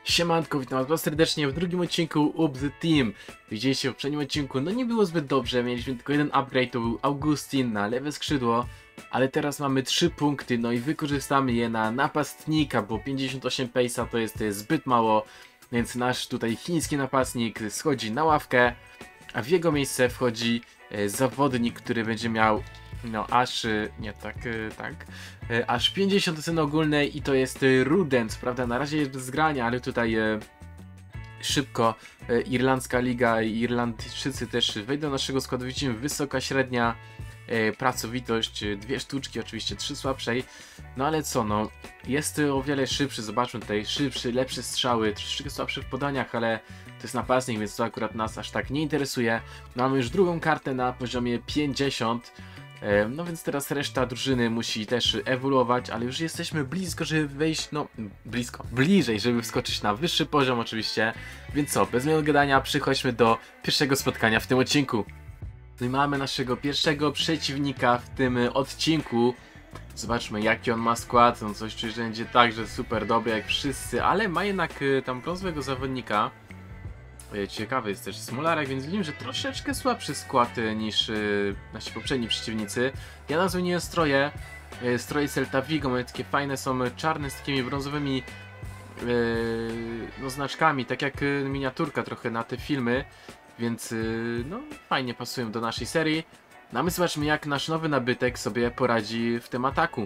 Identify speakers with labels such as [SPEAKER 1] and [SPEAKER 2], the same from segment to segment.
[SPEAKER 1] Siemanko, witam was bardzo serdecznie w drugim odcinku Up The Team. Widzieliście w poprzednim odcinku, no nie było zbyt dobrze, mieliśmy tylko jeden upgrade, to był Augustin na lewe skrzydło. Ale teraz mamy 3 punkty, no i wykorzystamy je na napastnika, bo 58 pace'a to jest zbyt mało. Więc nasz tutaj chiński napastnik schodzi na ławkę, a w jego miejsce wchodzi zawodnik, który będzie miał no aż, nie tak, aż 50 oceny ogólnej i to jest Rudens, prawda, na razie jest bez grania, ale tutaj szybko irlandzka liga i Irlandczycy też wejdą do naszego składu. Widzimy wysoka, średnia pracowitość, 2 sztuczki, oczywiście 3 słabszej, no ale co, no jest o wiele szybszy, zobaczmy tutaj, szybszy, lepsze strzały, troszeczkę słabszy w podaniach, ale to jest napastnik, więc to akurat nas aż tak nie interesuje. No, mamy już drugą kartę na poziomie 50. No więc teraz reszta drużyny musi też ewoluować, ale już jesteśmy blisko, żeby wejść, no bliżej, żeby wskoczyć na wyższy poziom oczywiście. Więc co, bez mojego gadania przechodźmy do pierwszego spotkania w tym odcinku. No i mamy naszego pierwszego przeciwnika w tym odcinku. Zobaczmy jaki on ma skład, no coś czuję, że będzie tak, że super dobry jak wszyscy, ale ma jednak tam brązowego zawodnika. Ciekawy jest też Smolarek, więc widzimy, że troszeczkę słabszy skład niż nasi poprzedni przeciwnicy. Ja nazwę stroje. Stroje Celta Vigo, moje takie fajne są czarne z takimi brązowymi no, znaczkami, tak jak miniaturka trochę na te filmy. Więc no fajnie pasują do naszej serii. No a my zobaczmy jak nasz nowy nabytek sobie poradzi w tym ataku.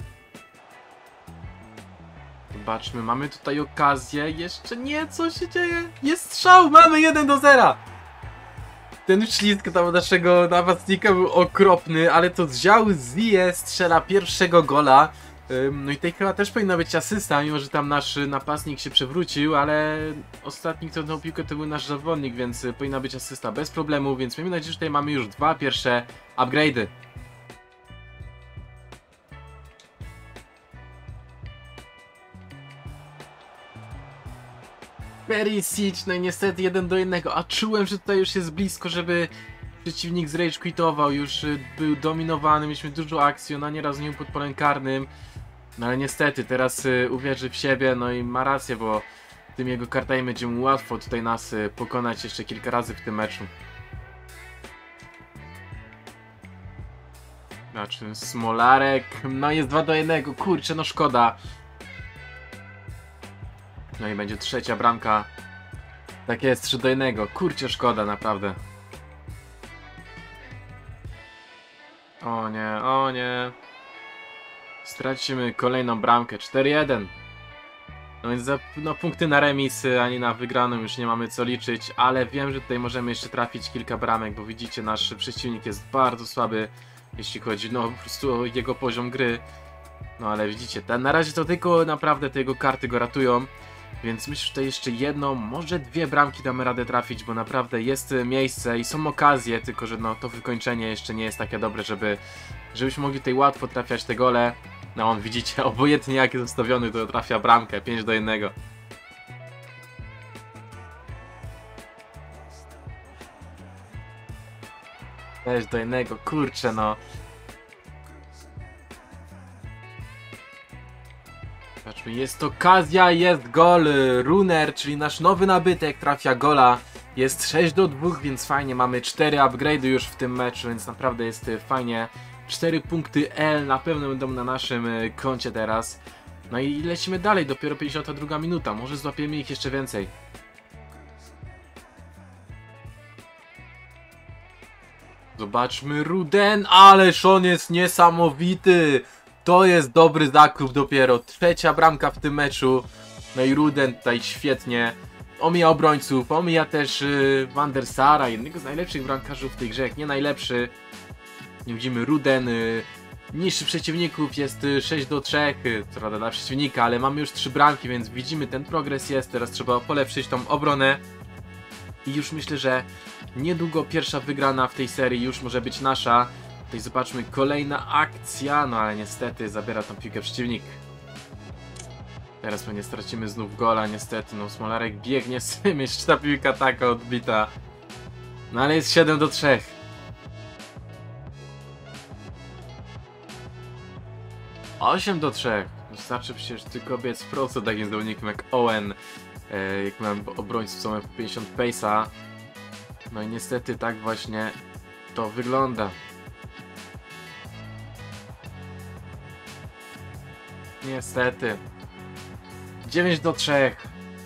[SPEAKER 1] Zobaczmy, mamy tutaj okazję, jeszcze nie, co się dzieje? Jest strzał, mamy 1-0! Ten ślizg tam naszego napastnika był okropny, ale to wziął Zie, strzela pierwszego gola. No i tutaj chyba też powinna być asysta, mimo że tam nasz napastnik się przewrócił, ale ostatni, kto dał piłkę, to był nasz zawodnik, więc powinna być asysta bez problemu, więc miejmy nadzieję, że tutaj mamy już 2 pierwsze upgrade'y. Perisic, no i niestety 1-1, a czułem, że tutaj już jest blisko, żeby przeciwnik zrage quitował, już był dominowany, mieliśmy dużo akcji, ona nieraz nie pod polem karnym, no ale niestety teraz uwierzy w siebie, no i ma rację, bo tym jego kartami będzie mu łatwo tutaj nas pokonać jeszcze kilka razy w tym meczu. Znaczy Smolarek, no jest 2-1, kurczę, no szkoda. No i będzie trzecia bramka. Tak jest, 3-1. Kurczę, szkoda, naprawdę. O nie, o nie. Stracimy kolejną bramkę. 4-1. No więc no, punkty na remis, ani na wygraną już nie mamy co liczyć. Ale wiem, że tutaj możemy jeszcze trafić kilka bramek, bo widzicie, nasz przeciwnik jest bardzo słaby, jeśli chodzi no po prostu o jego poziom gry. No ale widzicie, na razie to tylko naprawdę te jego karty go ratują. Więc myślę, że tutaj jeszcze jedną, może 2 bramki damy radę trafić, bo naprawdę jest miejsce i są okazje, tylko że no to wykończenie jeszcze nie jest takie dobre, żebyśmy mogli tutaj łatwo trafiać te gole. No on widzicie, obojętnie jak jest ustawiony, to trafia bramkę, 5-1. Też do jednego, kurczę no. Zobaczmy, jest okazja, jest gol. Runner, czyli nasz nowy nabytek, trafia gola. Jest 6-2, więc fajnie, mamy 4 upgrade'y już w tym meczu, więc naprawdę jest fajnie. 4 punkty L na pewno będą na naszym koncie teraz. No i lecimy dalej, dopiero 52 minuta, może złapiemy ich jeszcze więcej. Zobaczmy Ruden, ależ on jest niesamowity. To jest dobry zakup dopiero. Trzecia bramka w tym meczu. No i Ruden tutaj świetnie. Omija obrońców, omija też Van der Sara, jednego z najlepszych bramkarzy w tej grze, jak nie najlepszy. Nie widzimy Ruden, niższy przeciwników, jest 6-3, co prawda dla przeciwnika, ale mamy już 3 bramki, więc widzimy ten progres jest. Teraz trzeba polepszyć tą obronę. I już myślę, że niedługo pierwsza wygrana w tej serii już może być nasza. Tutaj zobaczmy, kolejna akcja, no ale niestety zabiera tą piłkę przeciwnik. Teraz pewnie stracimy znów gola, niestety, no Smolarek biegnie z tym, jeszcze ta piłka taka odbita. No ale jest 7-3. Osiem do 3. Wystarczy przecież tylko biec prosto takim zawodnikiem jak Owen. jak mam obrońców, co mają 50 pace'a. No i niestety tak właśnie to wygląda. Niestety. 9-3.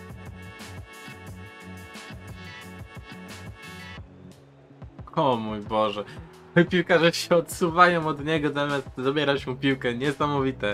[SPEAKER 1] O mój Boże. Piłkarze się odsuwają od niego, zamiast zabierać mu piłkę. Niesamowite.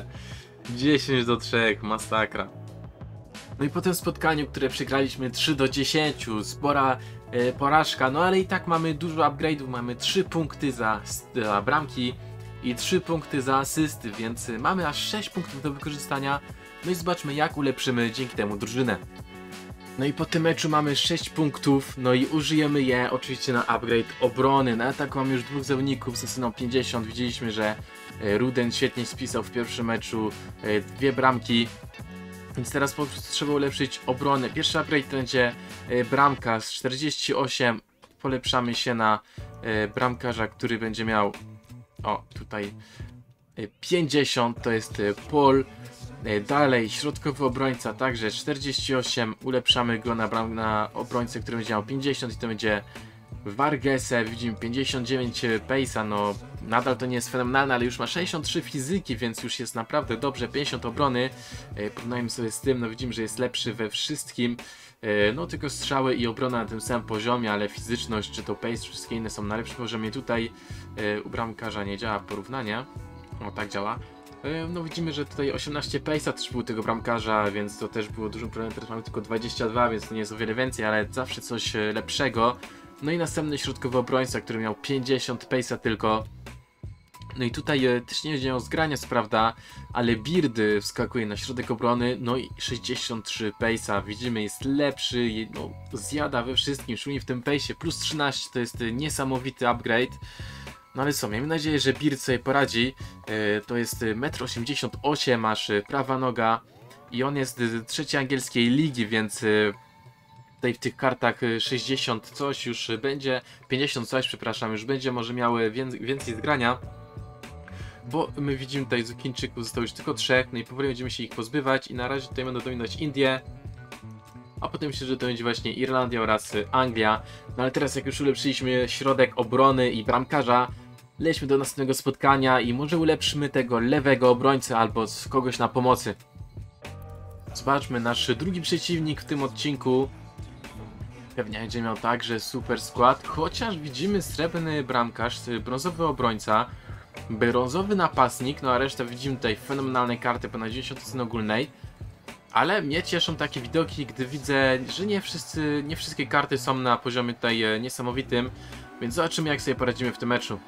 [SPEAKER 1] 10-3. Masakra. No i po tym spotkaniu, które przegraliśmy 3-10, spora porażka, no ale i tak mamy dużo upgrade'ów, mamy 3 punkty za bramki i 3 punkty za asysty, więc mamy aż 6 punktów do wykorzystania. No i zobaczmy, jak ulepszymy dzięki temu drużynę. No i po tym meczu mamy 6 punktów, no i użyjemy je oczywiście na upgrade obrony. Na ataku mamy już 2 zawodników z oceną 50, widzieliśmy, że Ruden świetnie spisał w pierwszym meczu 2 bramki. Więc teraz po prostu trzeba ulepszyć obronę. Pierwszy upgrade to będzie bramka z 48. Polepszamy się na bramkarza, który będzie miał tutaj 50, to jest Paul. Dalej środkowy obrońca także 48. Ulepszamy go na obrońcę, który będzie miał 50 i to będzie Vargese. Widzimy 59 pace'a, no nadal to nie jest fenomenalne, ale już ma 63 fizyki, więc już jest naprawdę dobrze. 50 obrony, porównajmy sobie z tym, no widzimy, że jest lepszy we wszystkim. No tylko strzały i obrona na tym samym poziomie, ale fizyczność czy to pace, wszystkie inne są na lepszym poziomie. Tutaj u bramkarza nie działa porównanie, o tak działa. No widzimy, że tutaj 18 pace'a też był tego bramkarza, więc to też było dużym problemem. Teraz mamy tylko 22, więc to nie jest o wiele więcej, ale zawsze coś lepszego. No i następny środkowy obrońca, który miał 50 pace'a tylko. No i tutaj też nie będzie miał zgrania, co prawda, ale Birdy wskakuje na środek obrony, no i 63 pace'a, widzimy, jest lepszy, no, zjada we wszystkim, szczególnie w tym pace'ie, plus 13 to jest niesamowity upgrade. No ale co, miejmy nadzieję, że Bird sobie poradzi. To jest 1,88 m, aż prawa noga i on jest z trzeciej angielskiej ligi, więc tutaj w tych kartach 60 coś już będzie, 50 coś, przepraszam, już będzie może miały więcej zgrania. Bo my widzimy tutaj z Chińczyków zostało już tylko 3, no i powoli będziemy się ich pozbywać i na razie tutaj będą dominować Indie. A potem myślę, że to będzie właśnie Irlandia oraz Anglia. No ale teraz jak już ulepszyliśmy środek obrony i bramkarza, lećmy do następnego spotkania i może ulepszymy tego lewego obrońcę albo kogoś na pomocy. Zobaczmy, nasz drugi przeciwnik w tym odcinku pewnie będzie miał także super skład, chociaż widzimy srebrny bramkarz, brązowy obrońca, brązowy napastnik, no a resztę widzimy tutaj fenomenalne karty ponad 90 oceny ogólnej. Ale mnie cieszą takie widoki, gdy widzę, że nie wszystkie karty są na poziomie tutaj niesamowitym, więc zobaczymy, jak sobie poradzimy w tym meczu.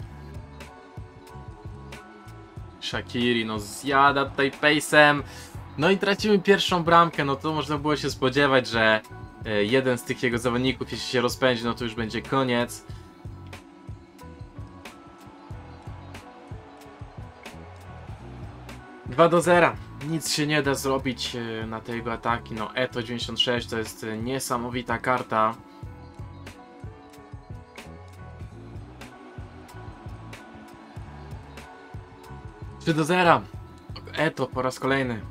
[SPEAKER 1] Shaqiri, no zjada tutaj pace'em, no i tracimy pierwszą bramkę, no to można było się spodziewać, że jeden z tych jego zawodników, jeśli się rozpędzi, no to już będzie koniec. Dwa do 0. Nic się nie da zrobić na te jego ataki. No Eto 96 to jest niesamowita karta. Trzy do 0. Eto po raz kolejny.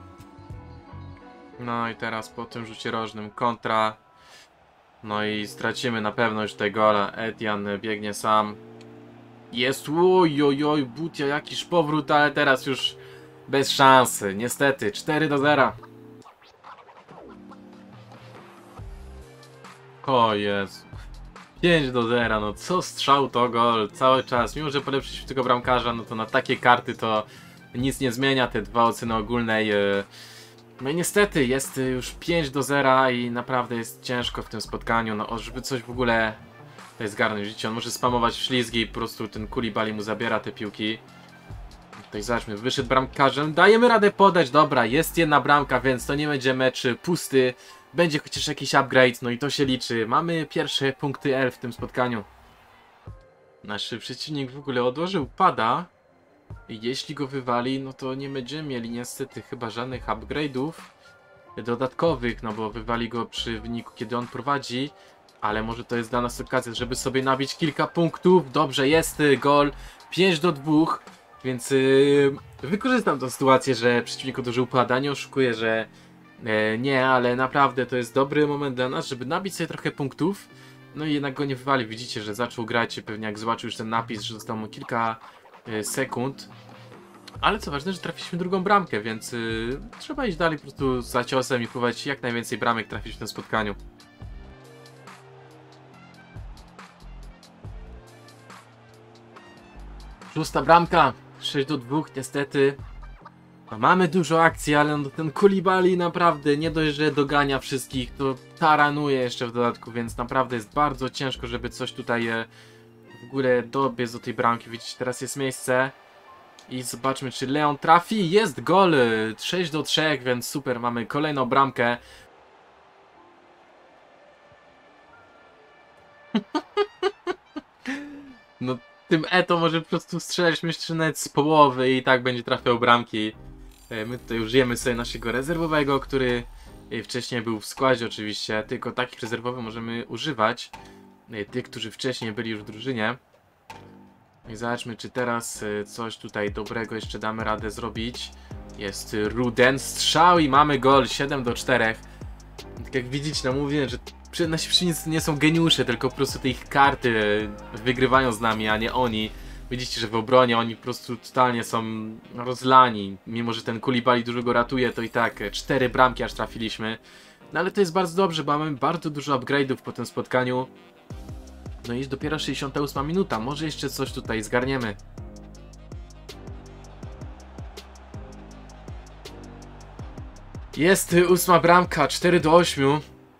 [SPEAKER 1] No i teraz po tym rzucie rożnym kontra. No i stracimy na pewno już tego gola. Etian biegnie sam. Jest, ojojoj, Butia, jakiś powrót, ale teraz już bez szansy, niestety, 4 do 0. O Jezu. 5 do 0, no co strzał to gol, cały czas. Mimo że polepszyliśmy tego bramkarza, no to na takie karty to nic nie zmienia, te 2 oceny ogólnej. No i niestety jest już 5 do 0 i naprawdę jest ciężko w tym spotkaniu, no żeby coś w ogóle tutaj zgarnąć. Widzicie, on może spamować ślizgi i po prostu ten Koulibaly mu zabiera te piłki. Tutaj zobaczmy, wyszedł bramkarzem, dajemy radę podać, dobra, jest jedna bramka, więc to nie będzie mecz pusty, będzie chociaż jakiś upgrade, no i to się liczy. Mamy pierwsze punkty L w tym spotkaniu. Nasz przeciwnik w ogóle odłożył pada i jeśli go wywali, no to nie będziemy mieli niestety chyba żadnych upgrade'ów dodatkowych, no bo wywali go przy wyniku, kiedy on prowadzi. Ale może to jest dla nas okazja, żeby sobie nabić kilka punktów. Dobrze, jest gol, 5 do 2. Więc wykorzystam tą sytuację, że przeciwnik odłożył pada. Nie oszukuję, że Nie, ale naprawdę to jest dobry moment dla nas, żeby nabić sobie trochę punktów. No i jednak go nie wywali. Widzicie, że zaczął grać, pewnie jak zobaczył już ten napis, że zostało mu kilka sekund. Ale co ważne, że trafiliśmy drugą bramkę, więc trzeba iść dalej po prostu za ciosem i próbować jak najwięcej bramek trafić w tym spotkaniu. Szósta bramka, 6-2 niestety. No, mamy dużo akcji, ale no, ten Koulibaly naprawdę nie dość, że dogania wszystkich, to taranuje jeszcze w dodatku, więc naprawdę jest bardzo ciężko, żeby coś tutaj w ogóle dobiec do tej bramki. Widzicie, teraz jest miejsce i zobaczmy, czy Leon trafi. Jest gol, 6-3, więc super, mamy kolejną bramkę. No tym Eto może po prostu strzelać, myślę, nawet z połowy i tak będzie trafiał bramki. My tutaj użyjemy sobie naszego rezerwowego, który wcześniej był w składzie oczywiście, tylko takich rezerwowych możemy używać. Tych, którzy wcześniej byli już w drużynie. I zobaczmy, czy teraz coś tutaj dobrego jeszcze damy radę zrobić. Jest Ruden, strzał i mamy gol, 7-4. Tak jak widzicie, no mówię, że nasi przeciwnicy nie są geniusze, tylko po prostu te ich karty wygrywają z nami, a nie oni. Widzicie, że w obronie oni po prostu totalnie są rozlani. Mimo że ten Koulibaly dużo go ratuje, to i tak 4 bramki aż trafiliśmy. No ale to jest bardzo dobrze, bo mamy bardzo dużo upgrade'ów po tym spotkaniu. No i jest dopiero 68 minuta, może jeszcze coś tutaj zgarniemy. Jest 8 bramka, 4-8.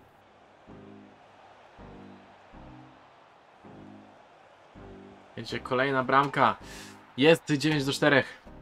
[SPEAKER 1] Będzie kolejna bramka. Jest 9-4.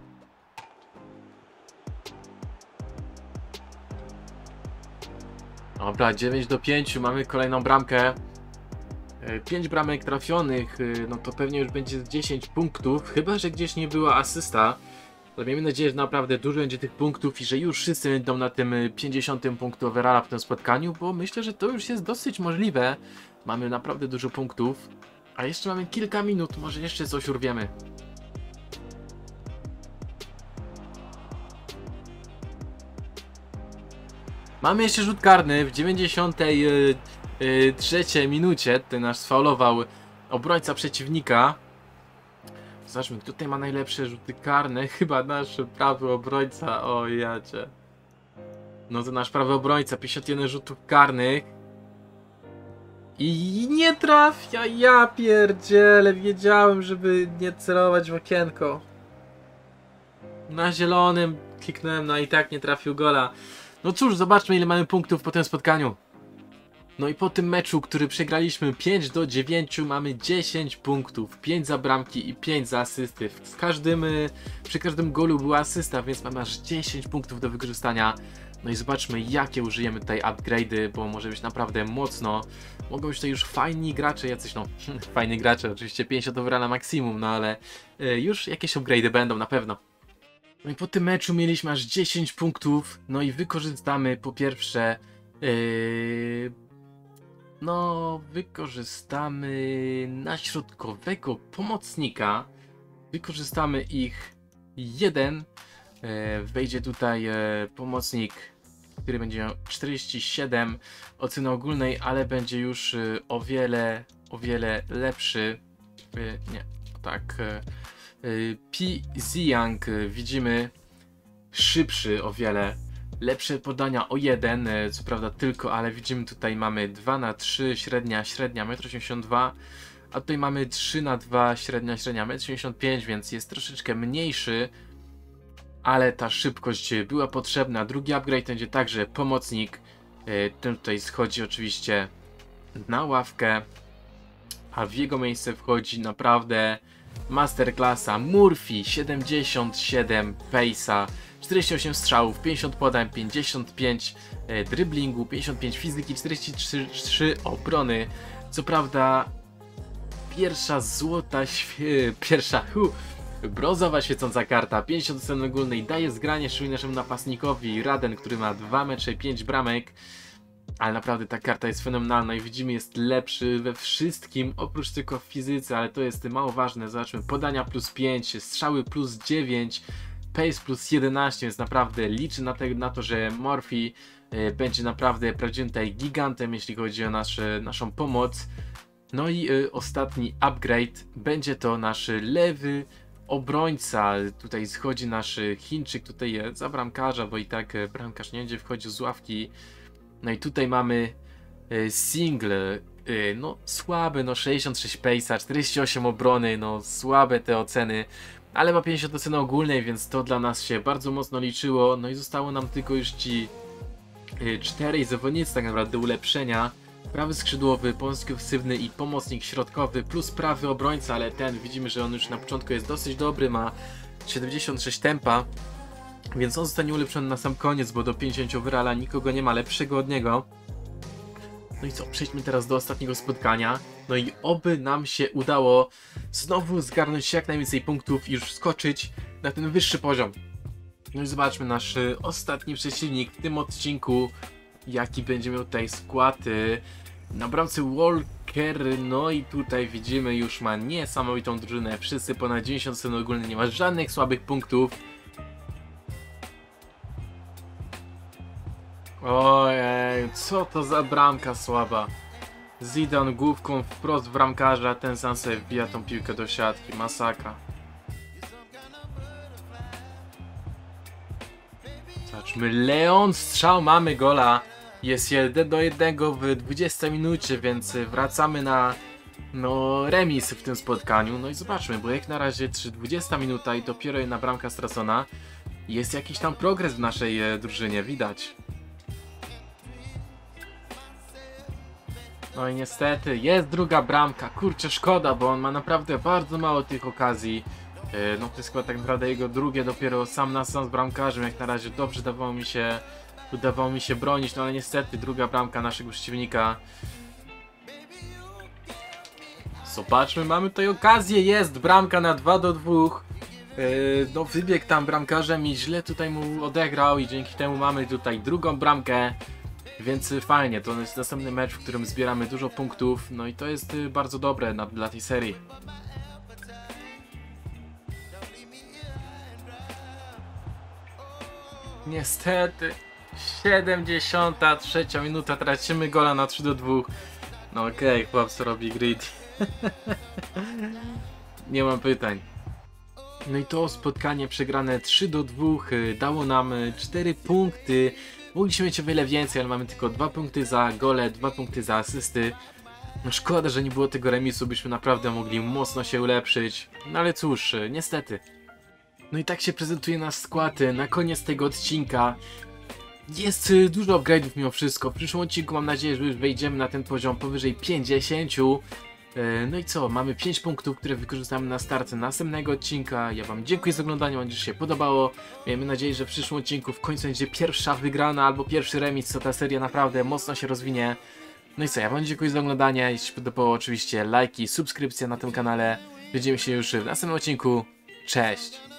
[SPEAKER 1] Dobra, 9-5. Mamy kolejną bramkę. 5 bramek trafionych. No to pewnie już będzie 10 punktów. Chyba że gdzieś nie była asysta. Ale miejmy nadzieję, że naprawdę dużo będzie tych punktów i że już wszyscy będą na tym 50 punktu overalla w tym spotkaniu, bo myślę, że to już jest dosyć możliwe. Mamy naprawdę dużo punktów. A jeszcze mamy kilka minut, może jeszcze coś urwiemy. Mamy jeszcze rzut karny w 93 minucie. Ten nasz sfaulował obrońca przeciwnika. Zobaczmy, kto tutaj ma najlepsze rzuty karne. Chyba nasz prawy obrońca. O jacie. No to nasz prawy obrońca, 51 rzutów karnych. I nie trafia, ja pierdzielę, wiedziałem, żeby nie celować w okienko. Na zielonym kliknąłem, no i tak nie trafił gola. No cóż, zobaczmy ile mamy punktów po tym spotkaniu. No i po tym meczu, który przegraliśmy 5-9, mamy 10 punktów. 5 za bramki i 5 za asysty. Przy każdym golu była asysta, więc mamy aż 10 punktów do wykorzystania. No i zobaczmy jakie użyjemy tutaj upgrade'y, bo może być naprawdę mocno. Mogą być to już fajni gracze, jacyś no, fajni gracze, oczywiście 50 overalla maksimum, no ale już jakieś upgrade'y będą na pewno. No i po tym meczu mieliśmy aż 10 punktów, no i wykorzystamy po pierwsze, wykorzystamy na środkowego pomocnika, wykorzystamy ich jeden, wejdzie tutaj pomocnik, który będzie miał 47 oceny ogólnej, ale będzie już o wiele lepszy. Nie, tak. Pi Ziyang widzimy szybszy o wiele. Lepsze podania o 1, co prawda tylko, ale widzimy tutaj mamy 2×3, średnia 1,82 m, a tutaj mamy 3×2, średnia 1,85 m, więc jest troszeczkę mniejszy. Ale ta szybkość była potrzebna. Drugi upgrade będzie także pomocnik. Ten tutaj schodzi oczywiście na ławkę. A w jego miejsce wchodzi naprawdę masterklasa Murphy. 77 pace'a, 48 strzałów, 50 podań, 55 driblingu, 55 fizyki, 43 obrony. Co prawda pierwsza brązowa świecąca karta, 50 oceny ogólnej, daje zgranie szczególnie naszemu napastnikowi Raden, który ma 2 mecze i 5 bramek. Ale naprawdę ta karta jest fenomenalna i widzimy, jest lepszy we wszystkim, oprócz tylko w fizyce, ale to jest mało ważne. Zobaczmy, podania plus 5, strzały plus 9, pace plus 11, więc naprawdę liczę na to, że Morphy będzie naprawdę prawdziwym tutaj gigantem, jeśli chodzi o naszą pomoc. No i ostatni upgrade będzie to nasz lewy obrońca. Tutaj schodzi nasz Chińczyk tutaj za bramkarza, bo i tak bramkarz nie będzie wchodził z ławki. No i tutaj mamy single, no słabe, no 66 pace'a, 48 obrony, no słabe te oceny, ale ma 50 oceny ogólnej, więc to dla nas się bardzo mocno liczyło. No i zostało nam tylko już ci 4 zawodnicy tak naprawdę do ulepszenia. Prawy skrzydłowy, pomocnik ofensywny i pomocnik środkowy plus prawy obrońca, ale ten widzimy, że on już na początku jest dosyć dobry, ma 76 tempa, więc on zostanie ulepszony na sam koniec, bo do 50 overalla nikogo nie ma lepszego od niego. No i co, przejdźmy teraz do ostatniego spotkania. No i oby nam się udało znowu zgarnąć jak najwięcej punktów i już wskoczyć na ten wyższy poziom. No i zobaczmy nasz ostatni przeciwnik w tym odcinku, jaki będzie miał tutaj skład. Na bramce Walker, no i tutaj widzimy, już ma niesamowitą drużynę, wszyscy ponad 90 ocen ogólnie, nie ma żadnych słabych punktów. Ojej, co to za bramka słaba. Zidane główką wprost w bramkarza, ten sam sobie wbija tą piłkę do siatki, masakra. Zobaczmy, Leon, strzał, mamy gola. Jest 1-1 w 20 minucie, więc wracamy na remis w tym spotkaniu. No i zobaczmy, bo jak na razie 20 minuta i dopiero jedna bramka stracona. Jest jakiś tam progres w naszej drużynie, widać. No i niestety jest druga bramka, kurczę szkoda, bo on ma naprawdę bardzo mało tych okazji. No to jest chyba tak naprawdę jego drugie dopiero sam na sam z bramkarzem, jak na razie dobrze udawało mi się bronić, no ale niestety druga bramka naszego przeciwnika. Zobaczmy, mamy tutaj okazję, jest bramka na 2-2. No wybiegł tam bramkarzem i źle tutaj mu odegrał i dzięki temu mamy tutaj drugą bramkę. Więc fajnie, to jest następny mecz, w którym zbieramy dużo punktów, no i to jest bardzo dobre dla tej serii. Niestety, 73 minuta, tracimy gola na 3-2. No okej, chłopcy robi grid. Nie mam pytań. No i to spotkanie przegrane 3-2 dało nam 4 punkty. Mogliśmy mieć o wiele więcej, ale mamy tylko 2 punkty za gole, 2 punkty za asysty. No szkoda, że nie było tego remisu, byśmy naprawdę mogli mocno się ulepszyć. No ale cóż, niestety. No i tak się prezentuje nasz skład na koniec tego odcinka. Jest dużo upgrade'ów mimo wszystko. W przyszłym odcinku mam nadzieję, że już wejdziemy na ten poziom powyżej 50. No i co, mamy 5 punktów, które wykorzystamy na start następnego odcinka. Ja wam dziękuję za oglądanie, mam nadzieję, że się podobało. Miejmy nadzieję, że w przyszłym odcinku w końcu będzie pierwsza wygrana albo pierwszy remis, co ta seria naprawdę mocno się rozwinie. No i co, ja wam dziękuję za oglądanie, jeśli się podobało oczywiście lajki, subskrypcja na tym kanale. Widzimy się już w następnym odcinku, cześć!